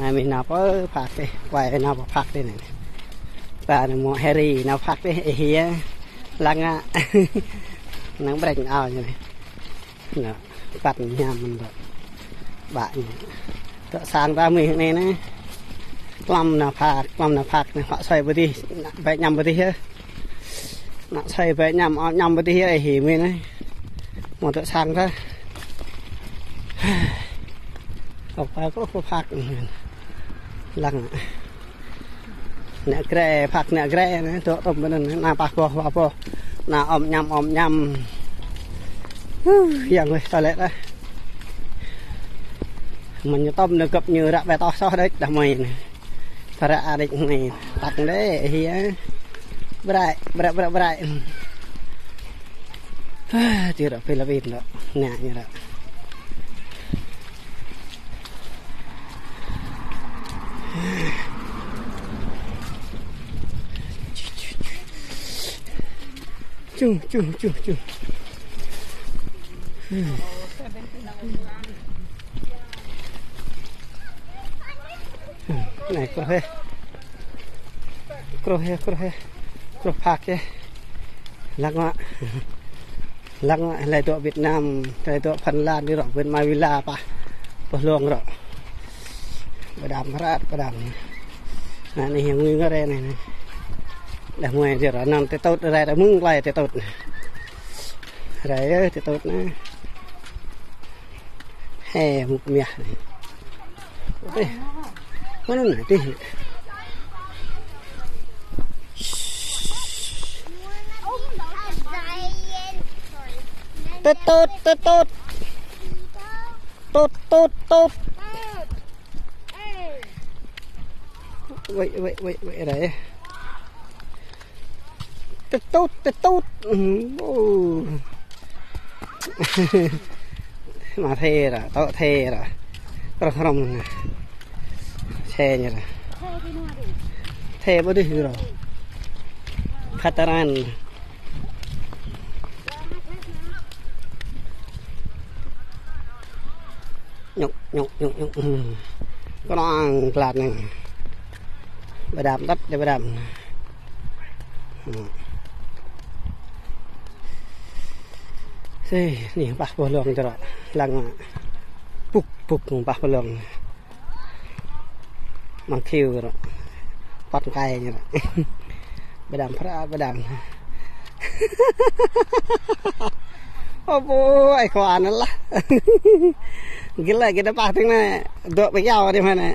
này mình nào có phạt đi quay nào có phạt đi này và một Harry nào phạt đi hia lăng á nắng bạch ao như này phạt nhà mình rồi bạn tự sang ra mình này nè làm là phạt này họ xoay bữa đi vậy nhầm bữa đi hết nó xoay vậy nhầm bữa đi hết hỉ mình này một tự sang ra học bài có phạt lăng nè gre phạt nè gre này tụi tụi mình na phạt po na om nhầm dạng người sao lẽ đấy mình tôm được cập như đã về to so đấy đầm mày này ra định này tặng đấy thì brai chưa được Philippines nữa nè như đó chung này có phạt chứ lăng lại tụi Việt Nam lại tụi Phần Lan đi rồi bên Mavila pa luôn rồi bà đàm này hiện nguyên ở đây này để ngoài giờ nó nằm tốt ở đây đã mưng lại tốt đấy thì tốt nữa hè một mía này nó nổi đi tốt vậy đấy tốt mà thề là to thề là có không xe như là thề bữa đi rồi Catalan nhục có nó ăn lạt này bà đàm đất để bà đàm thế này bạc bờ lông cho đó lăng bục bạc bờ lông mang kêu rồi bắt cay như vậy bà đàm ô bố ai khó ăn lắm cái này cái đó bạc thế này đội với nhau đi mà này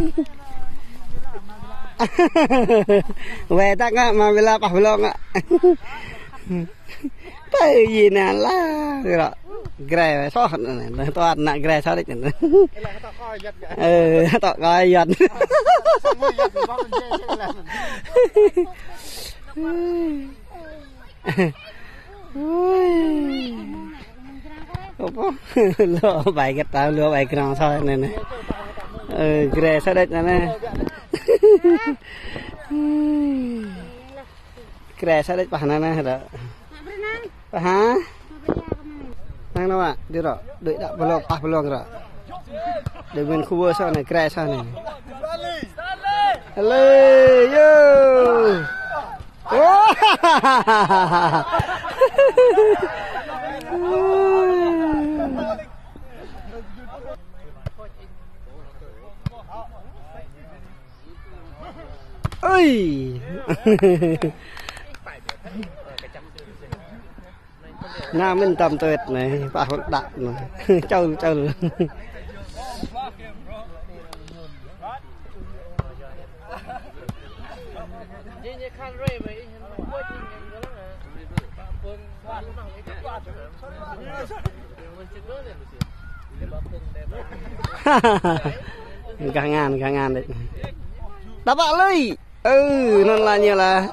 về ta mà về là bạc bờ lông ạ cái gì nè là rồi gre số này toàn nặng gre sao đấy nhỉ tao coi giật lúa bài cái tao lúa bài cái sao này này gre sao đấy nè gre sao đấy bà này rồi hả năng đâu ạ đi rồi đợi đã bao lâu rồi để mình khu vơ sao này kre sao này hello ơi Nam mình tầm tuyệt này bà hốt đạn này châu cả ngàn đấy đáp bạn ơi nó là nhiều là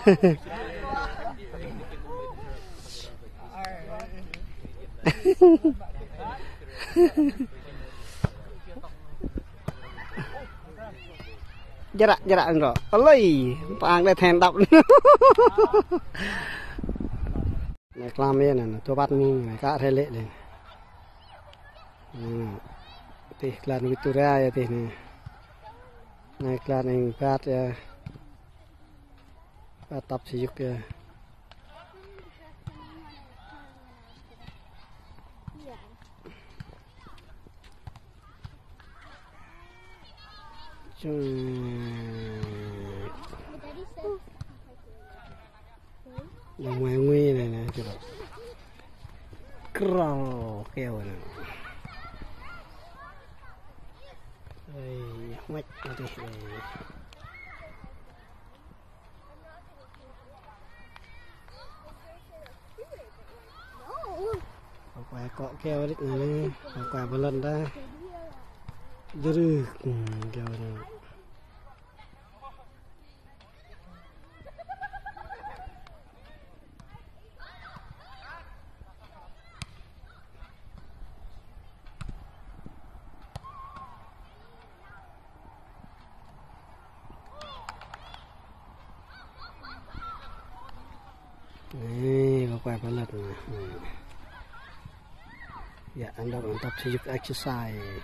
dạ rồi ơi bạn đây thèn đọc này làm đây này tôi bắt mình cả thế lệ này thì lần Victoria thì này này là này phát tập thể dục kìa ngoài nguy này nè chưa được cào keo này đây mạch đi quay cọ keo đấy này quay một lần ra dư keo này quay một lần dạ anh đang tập thể dục exercise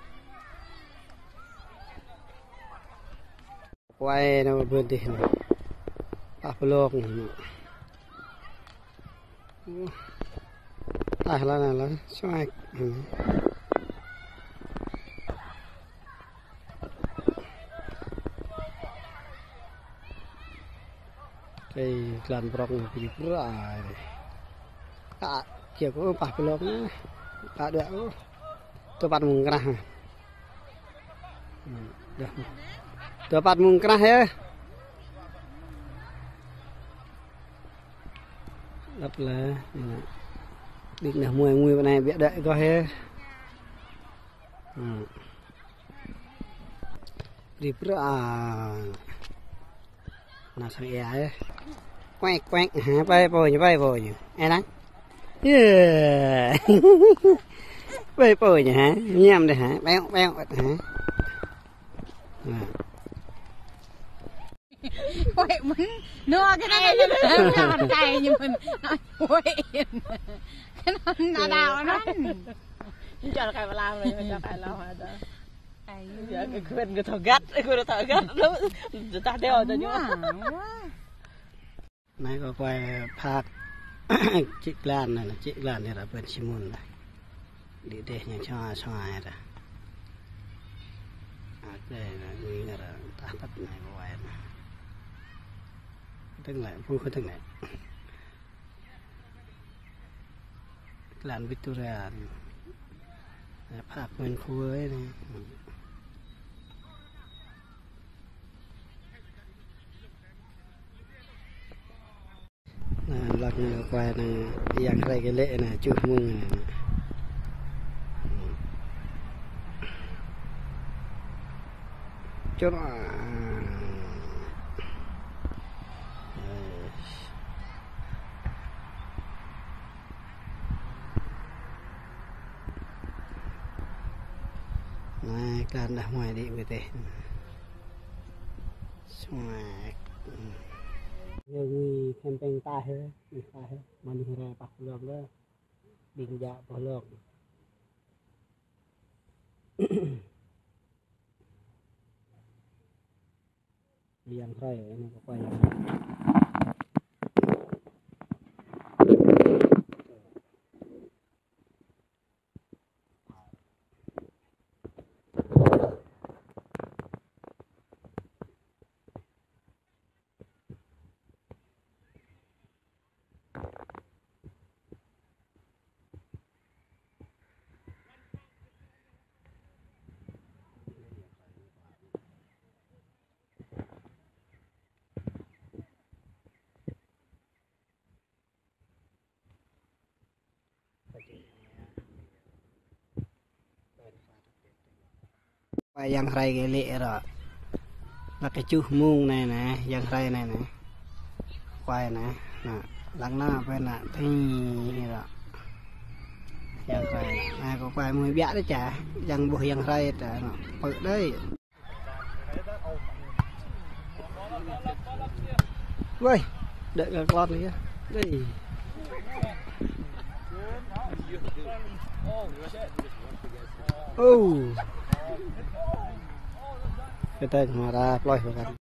quay nó bên đi này upload tài là xoay cái lần rong bị rã cả kiểu có bạc lốp nữa cả được tôi bắt mùng cái này được tôi bắt mùng cái này đập là định là mùi mùi bên này biết đợi coi hết đi bữa nào thằng ấy quay quay hả bay bồi nhỉ ai nắng bay bồi nhỉ hả nhầm đây hả béo hả quậy mình nua cái này làm cày như mình quậy cái nó đào nó cho cày vào làm rồi cho cày lao hả giờ cái khuyên cái thằng gắt nó ta đeo rồi nhá này có quay phạt chiếc lan này là chiếc lan này là bên Simon này để nhà cho xoài rồi đây là người là ta bắt này quay tức là vui không tức này lan Victoria phạt bên khu ấy này lạc này quay này dạng này cái lệ này chụp mông này cho nó này can đã ngoài đi về đây ngoài người camping ta hết mình ra bắt lợn đó định dạ bỏ lợn yang raya ini pokoknya yang ray cái lệ rồi là cái chú muông này nè yang ray này nè quay nè lăng na bên là thì rồi yang ray này có quay mùi bẻ đấy chả yang buổi yang ray chả nó bự đấy vậy đợi cả con đi đây cái tên mà ra ploi vào